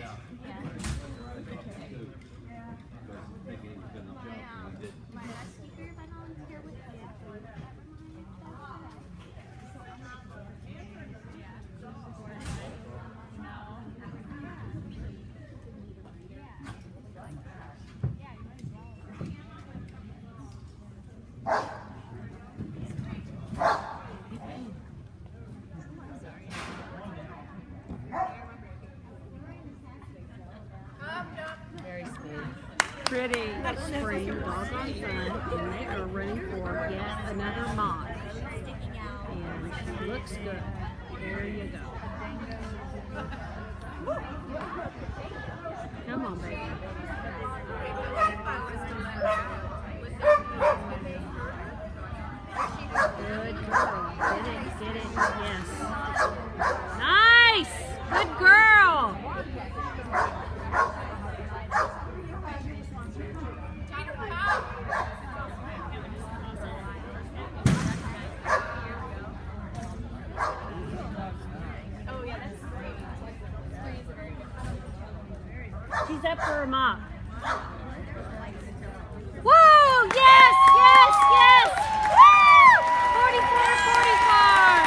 Pretty spring doggone fun, and they are running for yet another mod. And she looks good. There you go. Come on, baby. Good girl. Get it, get it. Yes. Nice! Good girl! She's up for her mop. Whoa! Yes! Yes! Yes! Woo! 44, 44!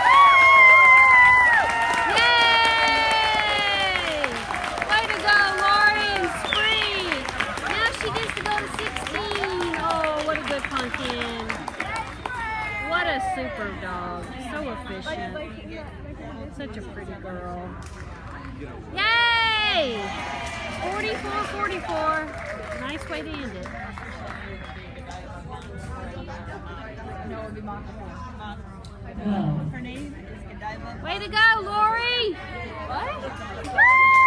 Yay! Way to go, Lori and Spring! Now she gets to go to 16. Oh, what a good pumpkin. What a super dog. So efficient. Such a pretty girl. Yay! 44, 44. Nice way to end it. Her name is Godiva. Way to go, Lori! What?